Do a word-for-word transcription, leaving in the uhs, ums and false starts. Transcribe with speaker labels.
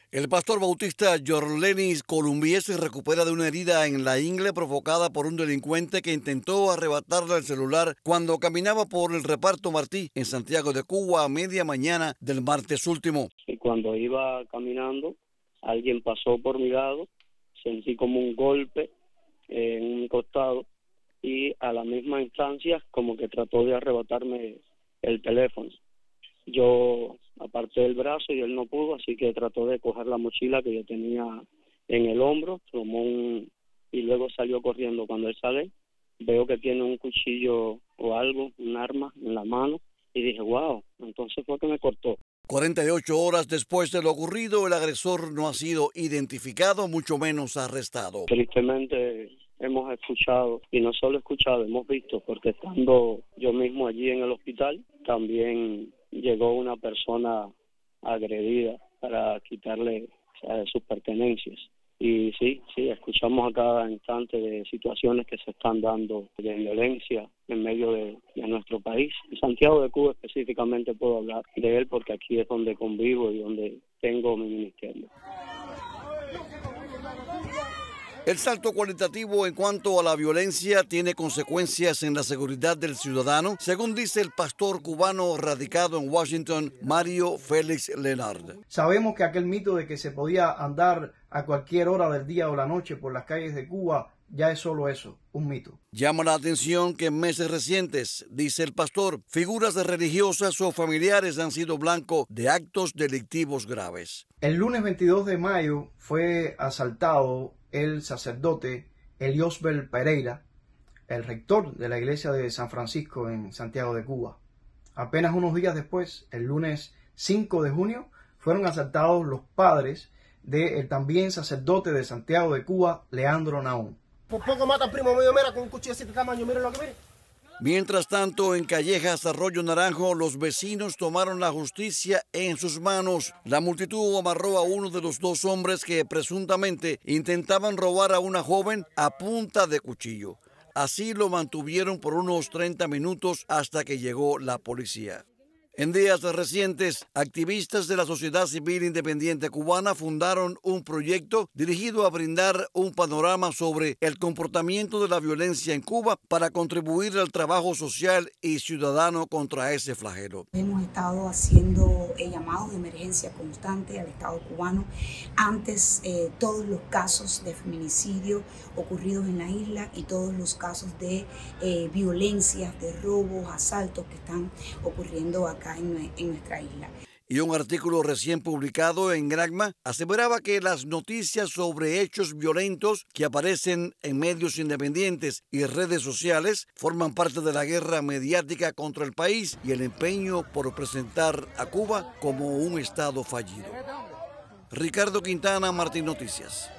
Speaker 1: El pastor bautista Yorlenis Columbier se recupera de una herida en la ingle provocada por un delincuente que intentó arrebatarle el celular cuando caminaba por el reparto Martí en Santiago de Cuba a media mañana del martes último.
Speaker 2: Y cuando iba caminando, alguien pasó por mi lado, sentí como un golpe en un costado y a la misma instancia como que trató de arrebatarme el teléfono. Yo aparté el brazo y él no pudo, así que trató de coger la mochila que yo tenía en el hombro, tomó un y luego salió corriendo. Cuando él sale, veo que tiene un cuchillo o algo, un arma en la mano, y dije, wow, entonces fue que me cortó.
Speaker 1: cuarenta y ocho horas después de lo ocurrido, el agresor no ha sido identificado, mucho menos arrestado.
Speaker 2: Tristemente hemos escuchado, y no solo escuchado, hemos visto, porque estando yo mismo allí en el hospital, también llegó una persona agredida para quitarle, o sea, sus pertenencias. Y sí, sí, escuchamos a cada instante de situaciones que se están dando de violencia en medio de, de nuestro país. En Santiago de Cuba específicamente puedo hablar de él porque aquí es donde convivo y donde tengo mi ministerio.
Speaker 1: El salto cualitativo en cuanto a la violencia tiene consecuencias en la seguridad del ciudadano, según dice el pastor cubano radicado en Washington, Mario Félix Lenard.
Speaker 3: Sabemos que aquel mito de que se podía andar a cualquier hora del día o la noche por las calles de Cuba ya es solo eso, un mito.
Speaker 1: Llama la atención que en meses recientes, dice el pastor, figuras religiosas o familiares han sido blanco de actos delictivos graves.
Speaker 3: El lunes veintidós de mayo fue asaltado el sacerdote Eliosbel Pereira, el rector de la iglesia de San Francisco en Santiago de Cuba. Apenas unos días después, el lunes cinco de junio, fueron asaltados los padres del también sacerdote de Santiago de Cuba, Leandro Naón.
Speaker 4: Por poco mata al primo mío, mira, con un cuchillo de este tamaño, mira lo que mire.
Speaker 1: Mientras tanto, en Callejas, Arroyo Naranjo, los vecinos tomaron la justicia en sus manos. La multitud amarró a uno de los dos hombres que presuntamente intentaban robar a una joven a punta de cuchillo. Así lo mantuvieron por unos treinta minutos hasta que llegó la policía. En días recientes, activistas de la sociedad civil independiente cubana fundaron un proyecto dirigido a brindar un panorama sobre el comportamiento de la violencia en Cuba para contribuir al trabajo social y ciudadano contra ese flagelo.
Speaker 5: Hemos estado haciendo llamados de emergencia constante al Estado cubano. Antes, eh, todos los casos de feminicidio ocurridos en la isla y todos los casos de eh, violencias, de robos, asaltos que están ocurriendo acá en, en nuestra isla.
Speaker 1: Y un artículo recién publicado en Granma aseveraba que las noticias sobre hechos violentos que aparecen en medios independientes y redes sociales forman parte de la guerra mediática contra el país y el empeño por presentar a Cuba como un estado fallido. Ricardo Quintana, Martín Noticias.